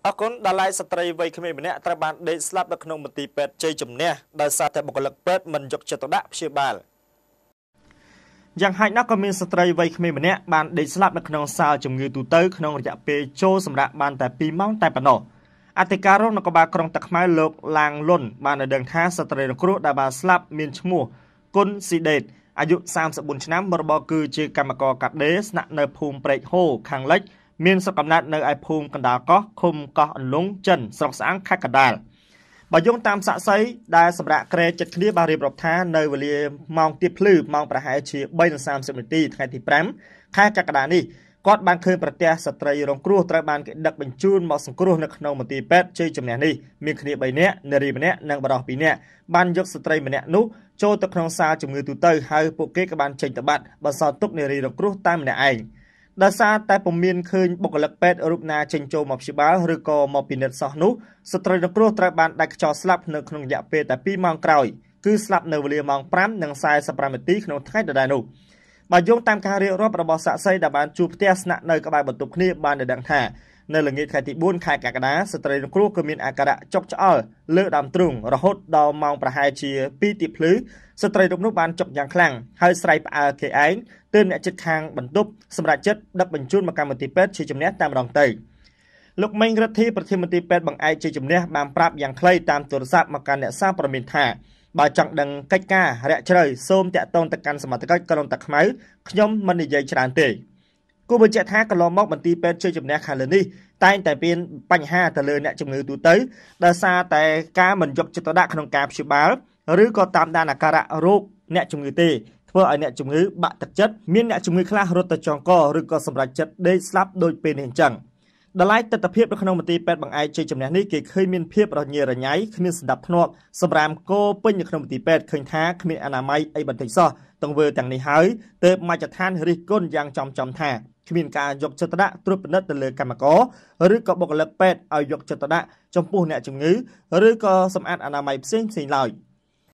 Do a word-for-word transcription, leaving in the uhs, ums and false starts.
អគុណដល់ឡៃស្ត្រីវ័យក្មេងម្នាក់ត្រូវបានដេកស្លាប់នៅក្នុងមន្ទីរពេទ្យជ័យជំនះដោយសារតែបុគ្គលិកពេទ្យមិនយកចិត្តទុកដាក់ព្យាបាលយ៉ាងហោចណាស់ក៏មានស្ត្រីវ័យក្មេងម្នាក់បានដេកស្លាប់នៅក្នុងសាលជំងឺទូទៅក្នុងរយៈពេលចូលសម្រាប់បានតែពីរម៉ោងតែប៉ុណ្ណោះអធិការរងនគរបាលក្រុងតាខ្មៅលោកឡាងលុនបានឲ្យដឹងថាស្ត្រីរងគ្រោះដែលបានស្លាប់មានឈ្មោះគុនស៊ីដេតអាយុសាមសិបបួនឆ្នាំរបស់គឺជាកម្មករកាត់ដេរស្នាក់នៅភូមិព្រែកហូខាងលិចមានស្រុកកំណើតនៅឯភូមិកណ្ដាលកោះឃុំកោះអន្លង់ចិនស្រុកស្អាងខេត្តកណ្ដាលបើយោងតាមសាក្សីដែលសម្រាប់ក្រែចិត្តគ្នាបានរៀបរាប់ថានៅវេលាម៉ោងទៀបភ្លឺម៉ោងប្រហែលជាបីនិងសាមសិបនាទីថ្ងៃទីប្រាំខែកក្កដានេះគាត់បានឃើញប្រទះស្ត្រីរងគ្រោះត្រូវបានគេដឹកបញ្ជូនមកសង្គ្រោះនៅក្នុងមន្ទីរពេទ្យជ័យជំនះនេះមានគ្នាបីនាក់នារីម្នាក់និងបរិសុទ្ធពីរនាក់បានយកស្ត្រីម្នាក់នោះចូលទៅក្នុងសាលជំងឺទូទៅហើយពួកគេក៏បានចេញទៅបាត់បន្សល់ទុកនារីរងគ្រោះតែម្នាក់ឯងដោយសារតែពុំមានឃើញបុគ្គលិកពេទ្យរូបណាចេញចូលមកព្យាបាលឬក៏មកពិនិត្យសោះនោះស្ត្រីរងគ្រោះត្រូវបានដាច់ខ្យល់ស្លាប់នៅក្នុងរយៈពេលតែពីរម៉ោងក្រោយគឺស្លាប់នៅវេលាម៉ោងប្រាំនិងសែសិបប្រាំនាទីក្នុងថ្ងៃដដែលនោះបើយោងតាមការរៀបរាប់របស់សាក្សីដែលបានជួបផ្ទះស្នាក់នៅក្បែរបន្ទប់គ្នាបានដឹងថានៅល្ងាចថ្ងៃទីបួនខែកក្កដាស្ត្រីរងគ្រោះក៏មានអាការៈចុកច្អល់លើដើមទ្រូងរហូតដល់ម៉ោងប្រហែលជាពីរទៀបភ្លឺស្ត្រីរូបនោះបានចុកយ៉ាងខ្លាំងហើយស្រែកផ្អើលគេឯងទើបអ្នកជិតខាងបន្ទប់សម្រាប់ចិត្តដឹកបញ្ជូនមកកម្មវិធីពេទ្យជាជំនះតែម្ដងទៅលោកមេងរដ្ឋាភិបាលប្រធានមន្ទីរពេទ្យបង្អែកជាជំនះបានប្រាប់យ៉ាងខ្លីតាមទូរស័ព្ទមកកាន់អ្នកសារព័ត៌មានថាបើចង់ដឹងកិច្ចការរាក់ជ្រៅសូមតាក់ទងទៅកាន់សមត្ថកិច្ចក្រុងតាខ្មៅខ្ញុំមិននិយាយច្រើនទេគូបញ្ជាក់ថាកន្លងមកមន្ទីរពេទ្យជ័យជំនះខាងលើនេះតែងតែមានបញ្ហាទៅលើអ្នកជំងឺទូទៅដោយសារតែការមិនយកចិត្តទុកដាក់ក្នុងការព្យាបាលឬក៏តាមដានអាការៈរោគអ្នកជំងឺទេធ្វើឲ្យអ្នកជំងឺបាក់ទឹកចិត្តមានអ្នកជំងឺខ្លះរត់ទៅចងកឬក៏សម្រេចចិត្តដេកស្លាប់ដូចពេលនេះអញ្ចឹងដល់ឡែកទស្សនវិជ្ជានៅក្នុងមន្ទីរពេទ្យបង្អែកជ័យជំនះនេះគេឃើញមានភាពរញ៉េរញ៉ៃគ្មានសណ្ដាប់ធ្នាប់សម្រាប់គោពេញនៅក្នុងមន្ទីរពេទ្យឃើញថាគ្មានអនាម័យអីបន្តិចសោះទង្វើទាំងនេះហើយទើបមជ្ឈដ្ឋានរិះគន់យ៉ាងចំចំថាគ្មានការយកចិត្តទុកដាក់ត្រួតពិនិត្យទៅលើកម្មករឬក៏បុគ្គលិកពេទ្យឲ្យយកចិត្តទុកដាក់ចំពោះអ្នកជំងឺឬក៏សម្អាតអនាម័យផ្សេងផ្សេងឡើយ